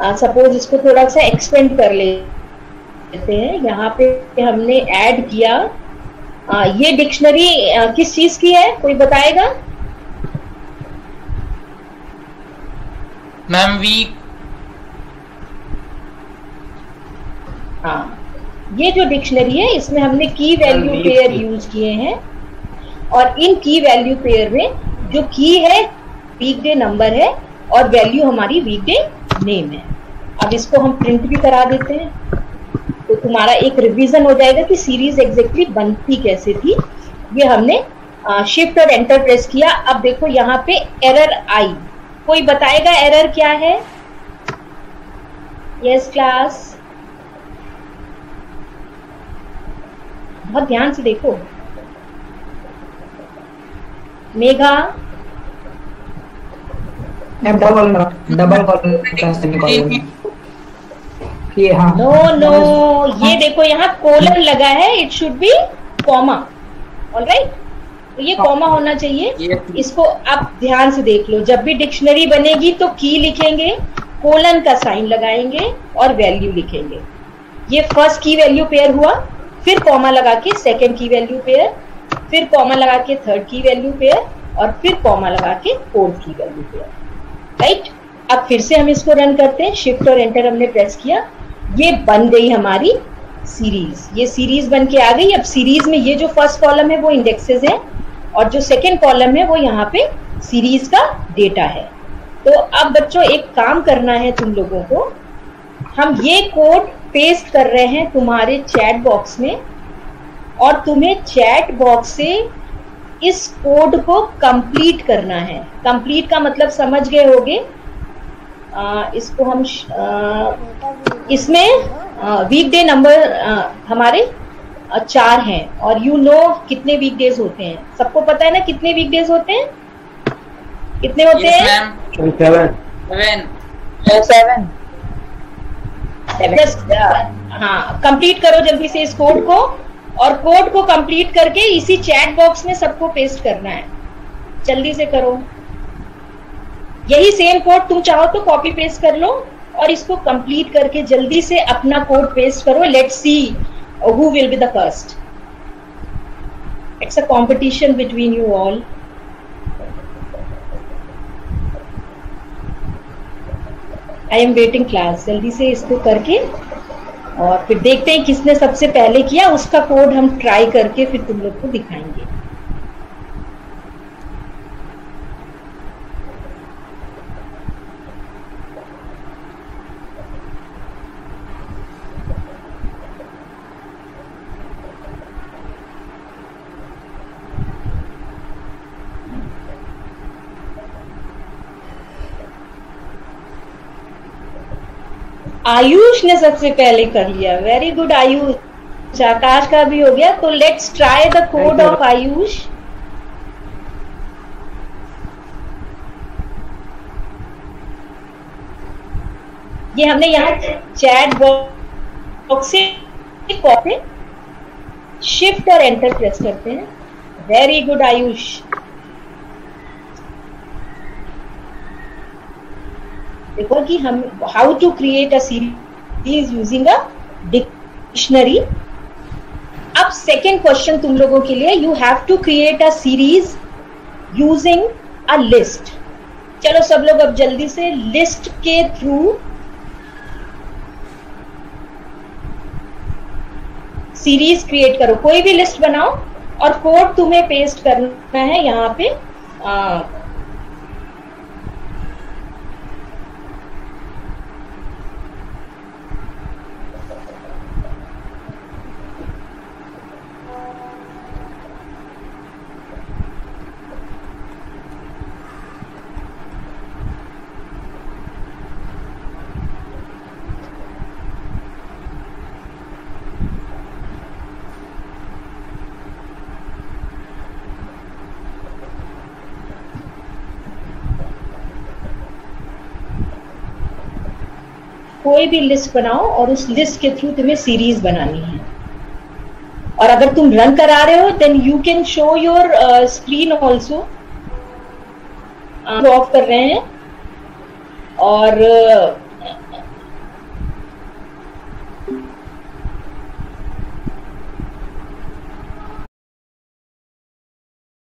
Suppose इसको थोड़ा सा एक्सपेंड कर लेते हैं। यहाँ पे हमने ऐड किया, ये डिक्शनरी किस चीज की है, कोई बताएगा? Ma'am week. हाँ, ये जो डिक्शनरी है इसमें हमने की वैल्यू पेयर यूज किए हैं, और इन की वैल्यू पेयर में जो की है वीकडे नंबर है और वैल्यू हमारी वीकडे नेम है। अब इसको हम प्रिंट भी करा देते हैं, तो तुम्हारा एक रिवीजन हो जाएगा कि सीरीज एग्जैक्टली बनती कैसे थी। ये हमने शिफ्ट और एंटर प्रेस किया। अब देखो यहाँ पे एरर आई, कोई बताएगा एरर क्या है? यस क्लास, बहुत ध्यान से देखो। मेघा, डबल ये, हाँ नो, ये देखो यहाँ कोलन लगा है, it should be comma. Alright, तो ये कॉमा होना चाहिए। इसको आप ध्यान से देख लो, जब भी डिक्शनरी बनेगी तो की लिखेंगे, कोलन का साइन लगाएंगे और वैल्यू लिखेंगे। ये फर्स्ट की वैल्यू पेयर हुआ, फिर कॉमा लगा के सेकेंड की वैल्यू पेयर, फिर कॉमा लगा के थर्ड की वैल्यू पेयर, और फिर कॉमा लगा के फोर्थ की वैल्यू पेयर। राइट, अब फिर से हम इसको रन करते हैं। शिफ्ट और एंटर हमने प्रेस किया, ये बन गई हमारी सीरीज। ये सीरीज बन के आ गई। अब सीरीज में ये जो फर्स्ट कॉलम है वो इंडेक्सेस है, और जो सेकेंड कॉलम है वो यहाँ पे सीरीज का डेटा है। तो अब बच्चों एक काम करना है तुम लोगों को, हम ये कोड पेस्ट कर रहे हैं तुम्हारे चैट बॉक्स में, और तुम्हें चैट बॉक्स से इस कोड को कंप्लीट करना है। कंप्लीट का मतलब समझ गए होगे। इसको हम इसमें वीकडे नंबर हमारे 4 हैं, और यू नो कितने वीकडेज होते हैं, सबको पता है ना कितने वीकडेज होते हैं? कितने होते हैं? 7। हाँ, कंप्लीट करो जल्दी से इस कोड को, और कोड को कंप्लीट करके इसी चैट बॉक्स में सबको पेस्ट करना है। जल्दी से करो। यही सेम कोड तुम चाहो तो कॉपी पेस्ट कर लो, और इसको कंप्लीट करके जल्दी से अपना कोड पेस्ट करो। Let's see who will be the first. It's a competition between you all. I am waiting class. जल्दी से इसको करके, और फिर देखते हैं किसने सबसे पहले किया, उसका कोड हम ट्राई करके फिर तुम लोग को दिखाएंगे। आयुष ने सबसे पहले कर लिया। Very good Ayush. आकाश का भी हो गया। तो let's try the code of Ayush. ये हमने यहाँ चैट बॉक्स से कॉपी, शिफ्ट और एंटर प्रेस करते हैं। Very good Ayush. देखो कि हम how to create a series using a dictionary. अब सेकेंड क्वेश्चन तुम लोगों के लिए, you have to create a series using a list. चलो सब लोग अब जल्दी से लिस्ट के थ्रू सीरीज क्रिएट करो। कोई भी लिस्ट बनाओ और कोड तुम्हें पेस्ट करना है यहाँ पे। कोई भी लिस्ट बनाओ और उस लिस्ट के थ्रू तुम्हें सीरीज बनानी है। और अगर तुम रन करा रहे हो then you can show your screen also. Off कर रहे हैं और